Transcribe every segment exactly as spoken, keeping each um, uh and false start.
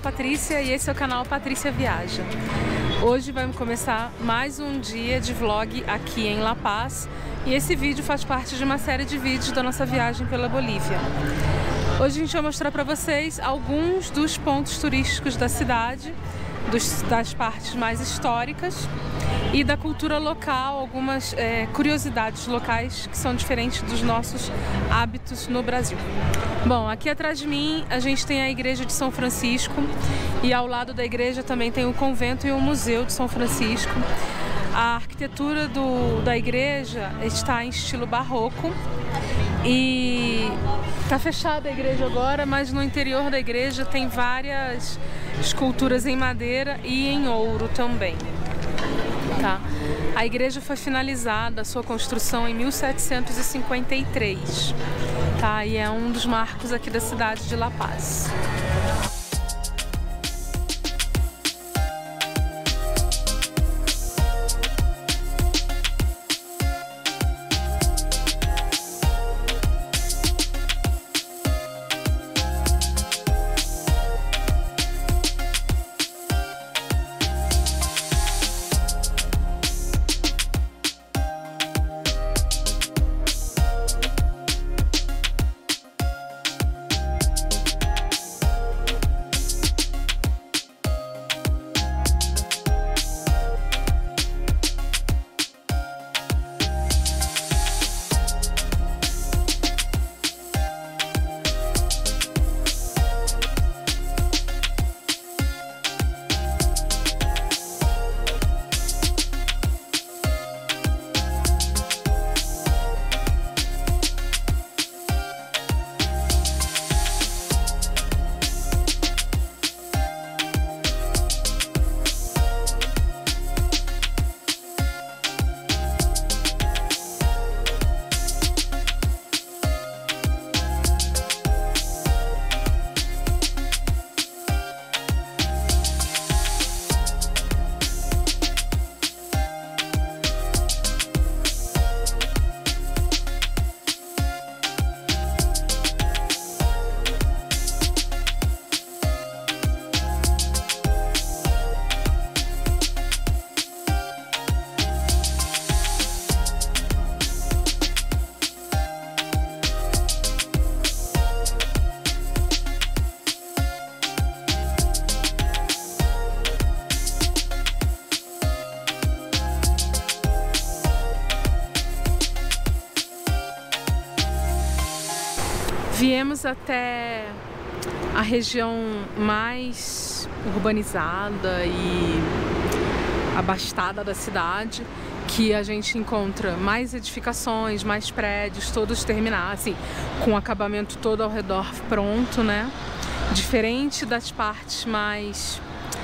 Patrícia e esse é o canal Patrícia Viaja. Hoje vai começar mais um dia de vlog aqui em La Paz e esse vídeo faz parte de uma série de vídeos da nossa viagem pela Bolívia. Hoje a gente vai mostrar para vocês alguns dos pontos turísticos da cidade, dos, das partes mais históricas e da cultura local, algumas é, curiosidades locais que são diferentes dos nossos hábitos no Brasil. Bom, aqui atrás de mim a gente tem a igreja de São Francisco e ao lado da igreja também tem o convento e o museu de São Francisco. A arquitetura do, da igreja está em estilo barroco e está fechada a igreja agora, mas no interior da igreja tem várias esculturas em madeira e em ouro também. Tá. A igreja foi finalizada, a sua construção em mil setecentos e cinquenta e três, tá? E é um dos marcos aqui da cidade de La Paz. Viemos até a região mais urbanizada e abastada da cidade, que a gente encontra mais edificações, mais prédios, todos terminados, assim, com o acabamento todo ao redor pronto, né? Diferente das partes mais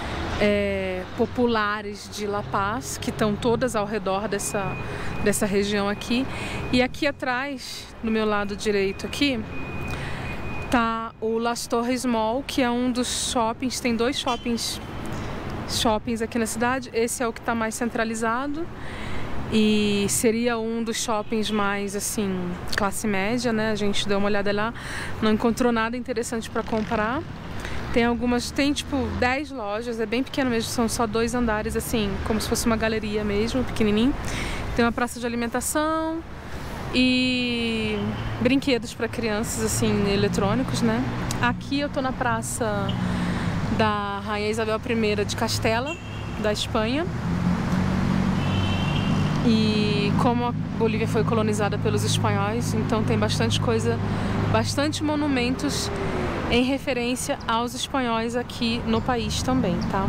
é, populares de La Paz, que estão todas ao redor dessa, dessa região aqui. E aqui atrás, no meu lado direito aqui, tá o Las Torres Mall, que é um dos shoppings, tem dois shoppings, shoppings aqui na cidade. Esse é o que está mais centralizado e seria um dos shoppings mais, assim, classe média, né? A gente deu uma olhada lá, não encontrou nada interessante para comprar. Tem algumas, tem tipo dez lojas, é bem pequeno mesmo, são só dois andares, assim, como se fosse uma galeria mesmo, pequenininho. Tem uma praça de alimentação e brinquedos para crianças, assim, eletrônicos, né? Aqui eu tô na praça da Rainha Isabel I de Castela, da Espanha. E como a Bolívia foi colonizada pelos espanhóis, então tem bastante coisa, bastante monumentos em referência aos espanhóis aqui no país também, tá?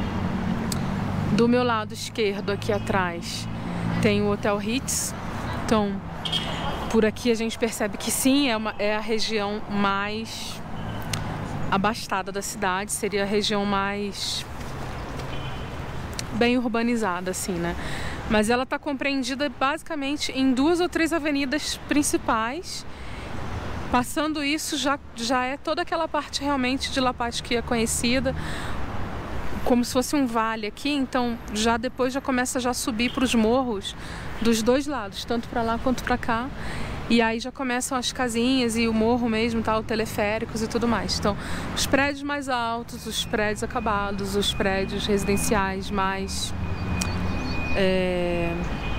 Do meu lado esquerdo, aqui atrás, tem o Hotel Ritz. Então, por aqui a gente percebe que sim, é, uma, é a região mais abastada da cidade, seria a região mais bem urbanizada, assim, né? Mas ela está compreendida basicamente em duas ou três avenidas principais. Passando isso, já, já é toda aquela parte realmente de La Paz que é conhecida, como se fosse um vale aqui, então já depois já começa já a subir para os morros dos dois lados, tanto para lá quanto para cá. E aí já começam as casinhas e o morro mesmo, tal, teleféricos e tudo mais. Então, os prédios mais altos, os prédios acabados, os prédios residenciais mais é,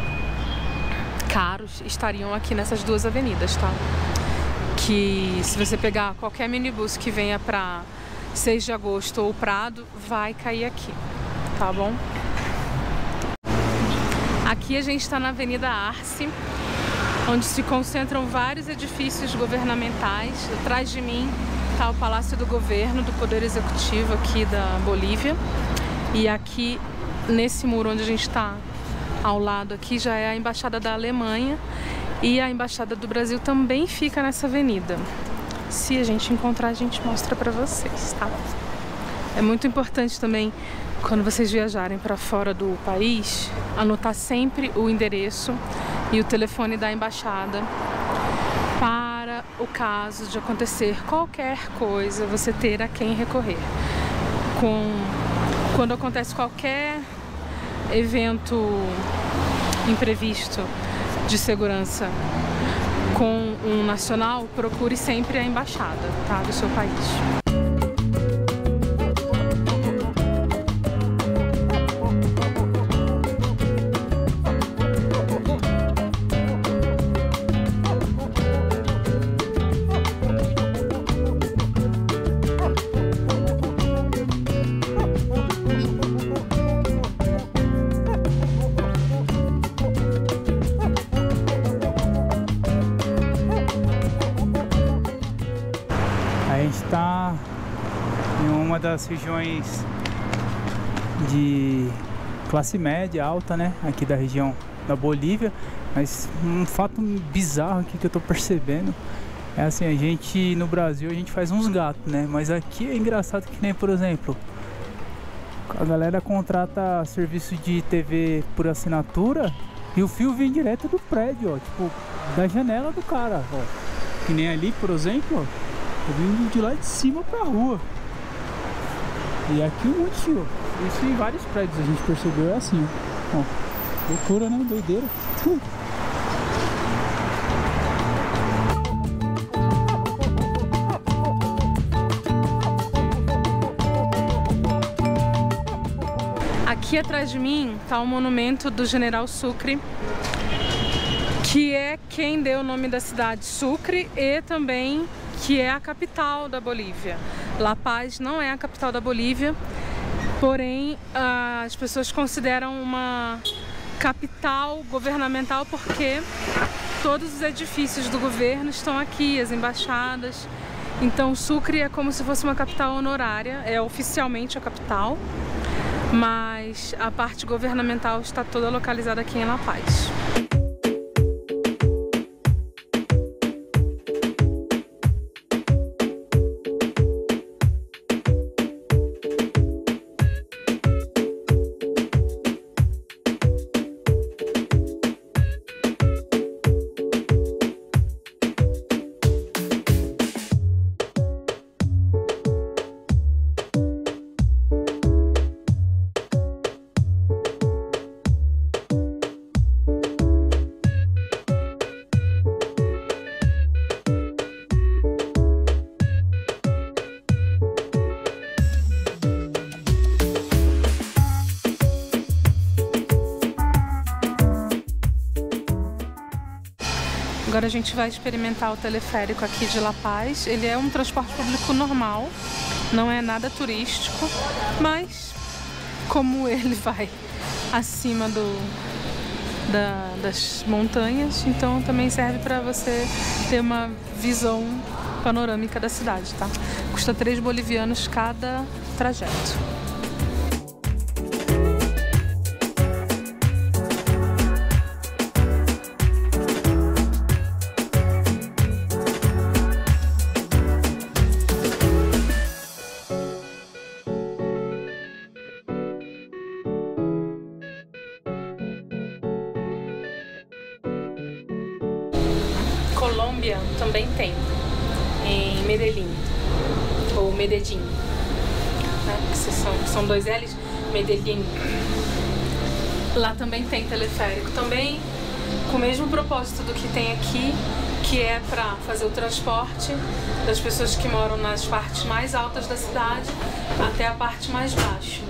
caros estariam aqui nessas duas avenidas, tá? Que se você pegar qualquer minibus que venha para seis de agosto ou Prado, vai cair aqui, tá bom? Aqui a gente está na Avenida Arce, onde se concentram vários edifícios governamentais. Atrás de mim está o Palácio do Governo, do Poder Executivo aqui da Bolívia. E aqui, nesse muro onde a gente está, ao lado aqui, já é a Embaixada da Alemanha. E a Embaixada do Brasil também fica nessa avenida. Se a gente encontrar, a gente mostra para vocês, tá? É muito importante também, quando vocês viajarem para fora do país, anotar sempre o endereço e o telefone da embaixada para o caso de acontecer qualquer coisa, você ter a quem recorrer. Com, quando acontece qualquer evento imprevisto de segurança com um nacional, procure sempre a embaixada, tá, do seu país. A gente está em uma das regiões de classe média alta, né, aqui da região da Bolívia. Mas um fato bizarro aqui que eu tô percebendo é assim, a gente no Brasil a gente faz uns gatos, né, mas aqui é engraçado que nem, por exemplo, a galera contrata serviço de T V por assinatura e o fio vem direto do prédio, ó, tipo, da janela do cara, ó. Que nem ali, por exemplo, ó, tá vindo de lá de cima pra rua. E aqui um monte de fio. Isso em vários prédios a gente percebeu, é assim, ó. Ó, loucura, né? Doideira. Aqui atrás de mim está o monumento do General Sucre, que é quem deu o nome da cidade, Sucre, e também que é a capital da Bolívia. La Paz não é a capital da Bolívia, porém as pessoas consideram uma capital governamental porque todos os edifícios do governo estão aqui, as embaixadas. Então Sucre é como se fosse uma capital honorária, é oficialmente a capital, mas a parte governamental está toda localizada aqui em La Paz. Agora a gente vai experimentar o teleférico aqui de La Paz. Ele é um transporte público normal, não é nada turístico, mas como ele vai acima do, da, das montanhas, então também serve para você ter uma visão panorâmica da cidade, tá? Custa três bolivianos cada trajeto. Colômbia também tem, em Medellín, ou Medellín, né? Que são, são dois L's, Medellín. Lá também tem teleférico, também com o mesmo propósito do que tem aqui, que é para fazer o transporte das pessoas que moram nas partes mais altas da cidade até a parte mais baixa.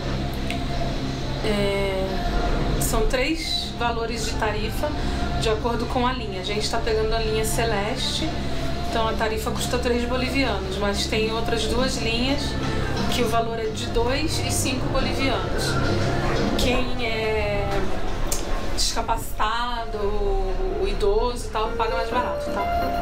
É, são três valores de tarifa de acordo com a linha. A gente está pegando a linha Celeste, então a tarifa custa três bolivianos, mas tem outras duas linhas que o valor é de dois e cinco bolivianos. Quem é discapacitado, o idoso e tal, paga mais barato, tá?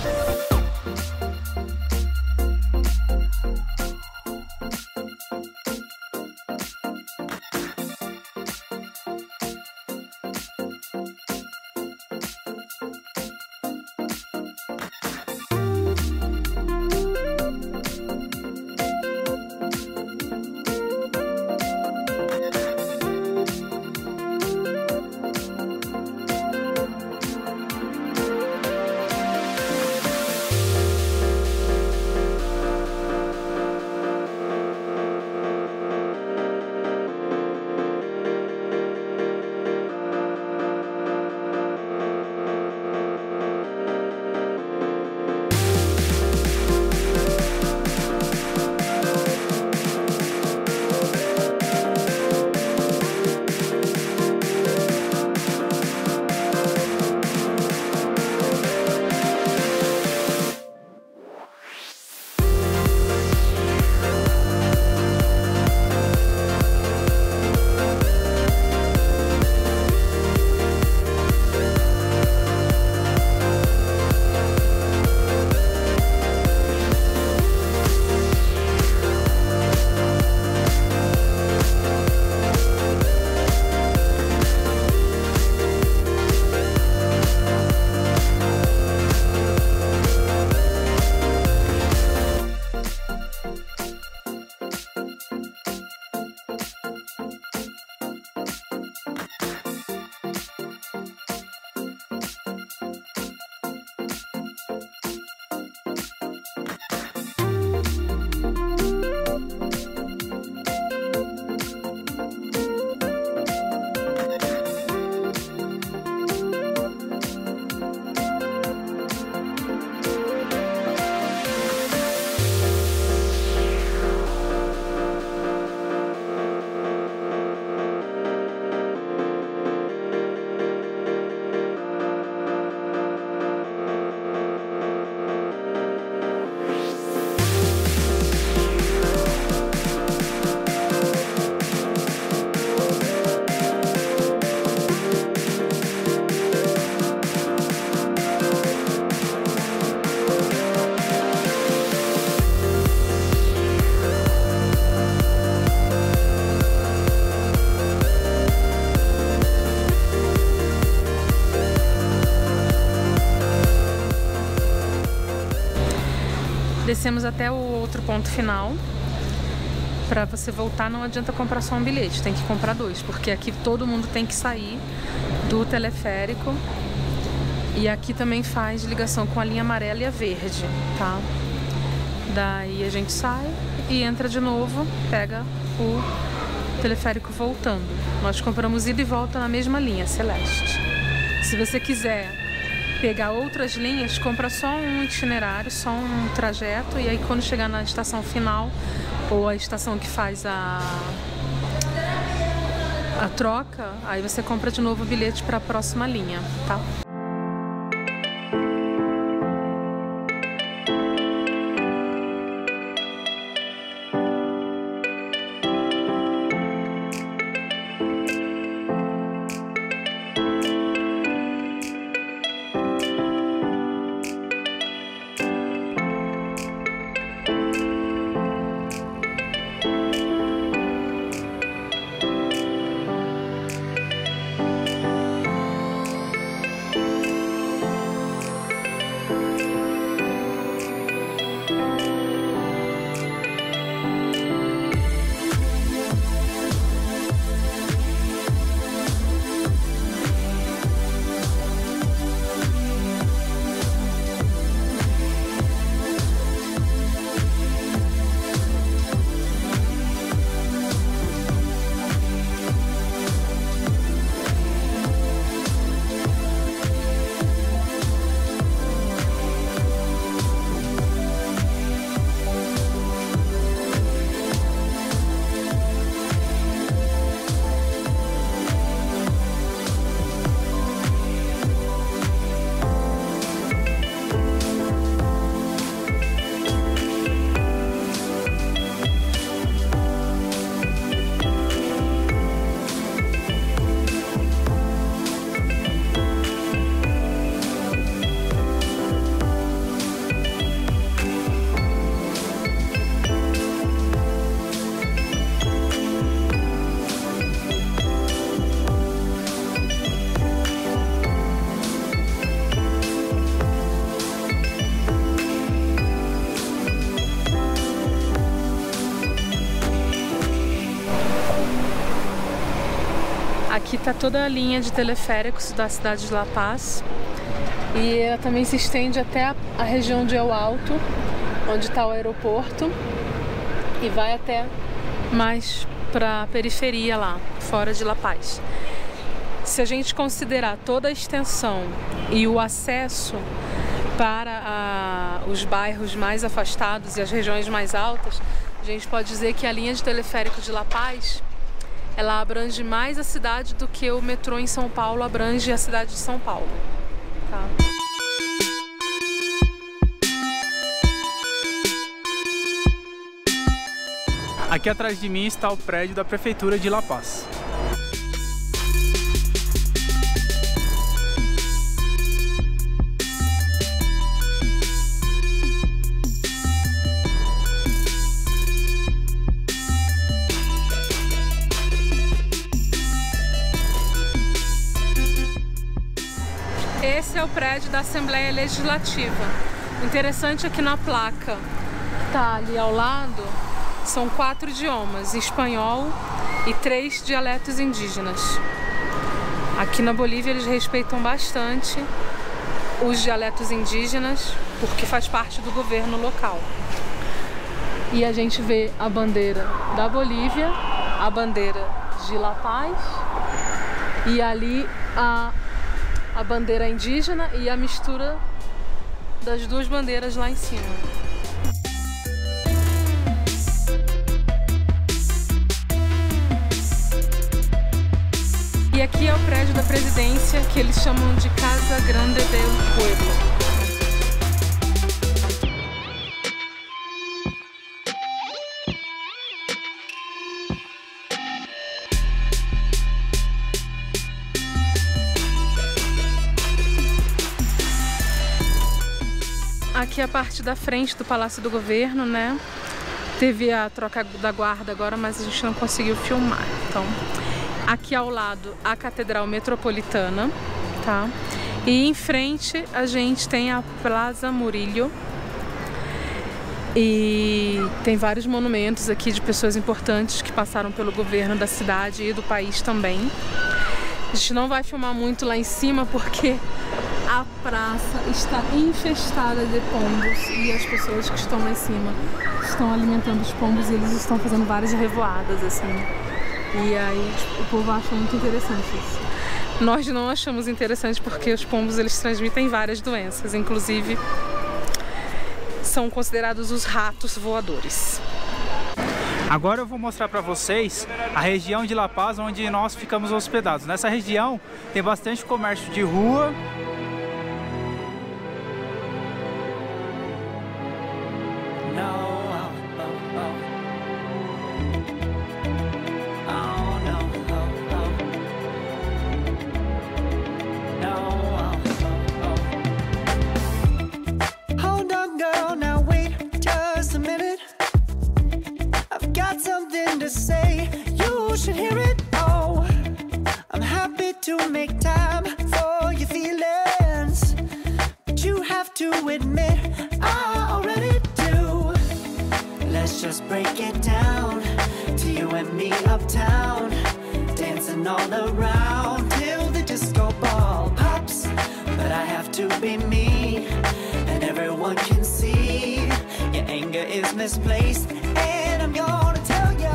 Descemos até o outro ponto final. Para você voltar não adianta comprar só um bilhete, tem que comprar dois, porque aqui todo mundo tem que sair do teleférico e aqui também faz ligação com a linha amarela e a verde, tá? Daí a gente sai e entra de novo, pega o teleférico voltando. Nós compramos ida e volta na mesma linha, Celeste. Se você quiser pegar outras linhas, compra só um itinerário, só um trajeto, e aí quando chegar na estação final ou a estação que faz a, a troca, aí você compra de novo o bilhete para a próxima linha, tá? Aqui está toda a linha de teleféricos da cidade de La Paz. E ela também se estende até a, a região de El Alto, onde está o aeroporto. E vai até mais para a periferia lá, fora de La Paz. Se a gente considerar toda a extensão e o acesso para a, os bairros mais afastados e as regiões mais altas, a gente pode dizer que a linha de teleférico de La Paz, ela abrange mais a cidade do que o metrô em São Paulo abrange a cidade de São Paulo. Tá? Aqui atrás de mim está o prédio da Prefeitura de La Paz. Esse é o prédio da Assembleia Legislativa. O interessante é que na placa que tá ali ao lado são quatro idiomas, espanhol e três dialetos indígenas. Aqui na Bolívia eles respeitam bastante os dialetos indígenas porque faz parte do governo local. E a gente vê a bandeira da Bolívia, a bandeira de La Paz e ali a a bandeira indígena e a mistura das duas bandeiras lá em cima. E aqui é o prédio da presidência, que eles chamam de Casa Grande del Pueblo. Aqui é a parte da frente do Palácio do Governo, né? Teve a troca da guarda agora, mas a gente não conseguiu filmar. Então, aqui ao lado a Catedral Metropolitana, tá? E em frente a gente tem a Plaza Murillo. E tem vários monumentos aqui de pessoas importantes que passaram pelo governo da cidade e do país também. A gente não vai filmar muito lá em cima porque a praça está infestada de pombos e as pessoas que estão lá em cima estão alimentando os pombos e eles estão fazendo várias revoadas, assim. E aí tipo, o povo acha muito interessante isso. Nós não achamos interessante porque os pombos eles transmitem várias doenças, inclusive são considerados os ratos voadores. Agora eu vou mostrar para vocês a região de La Paz onde nós ficamos hospedados. Nessa região tem bastante comércio de rua. Say you should hear it. Oh, I'm happy to make time for your feelings, but you have to admit I already do. Let's just break it down to you and me uptown, dancing all around till the disco ball pops. But I have to be me, and everyone can see your anger is misplaced, and I'm gonna tell you.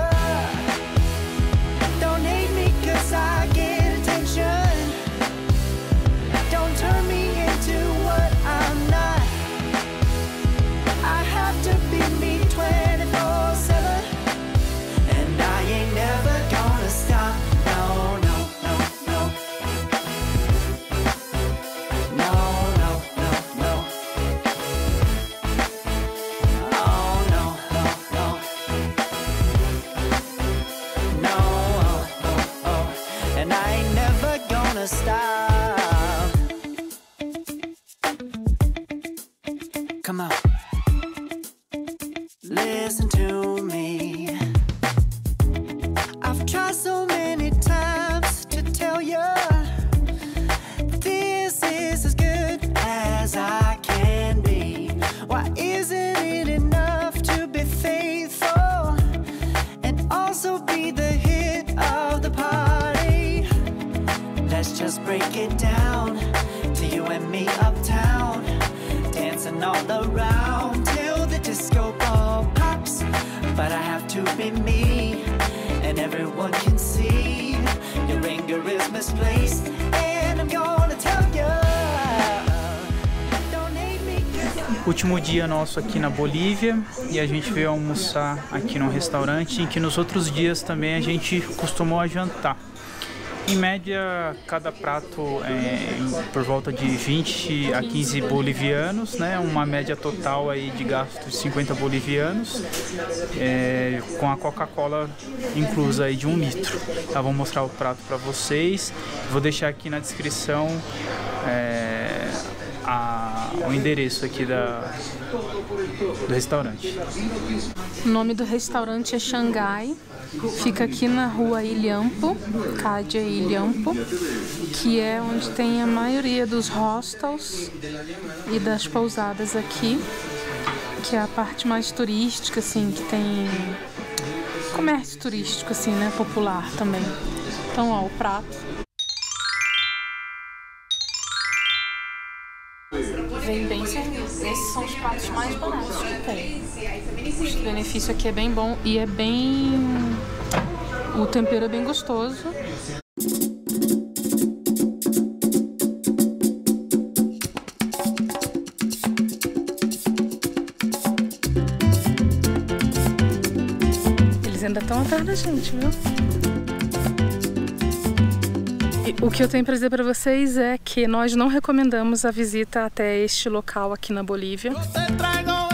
I get attention. Don't turn me into what I'm not. I have to be me twenty-four seven, and I ain't never gonna stop. No, no, no, no. No, no, no, no. Oh, no, no, no. break it down to you and me uptown, dancing all around till the disco ball pops. But I have to be me, and everyone can see your anger is misplaced, and I'm gonna tell you. Último dia nosso aqui na Bolívia e a gente veio almoçar aqui num restaurante em que nos outros dias também a gente costumou jantar. Em média, cada prato é por volta de vinte a quinze bolivianos, né? Uma média total aí de gasto de cinquenta bolivianos, é, com a Coca-Cola inclusa aí de um litro. Tá, vou mostrar o prato para vocês. Vou deixar aqui na descrição é, a, o endereço aqui da, do restaurante. O nome do restaurante é Xangai. Fica aqui na rua Ilhampo, Cádia Ilhampo, que é onde tem a maioria dos hostels e das pousadas aqui, que é a parte mais turística, assim, que tem comércio turístico, assim, né, popular também. Então, ó, o prato. Vem bem servido. Esses são os pratos mais baratos que tem. O custo-benefício aqui é bem bom e é bem... o tempero é bem gostoso. Eles ainda estão atrás da gente, viu? O que eu tenho para dizer para vocês é que nós não recomendamos a visita até este local aqui na Bolívia.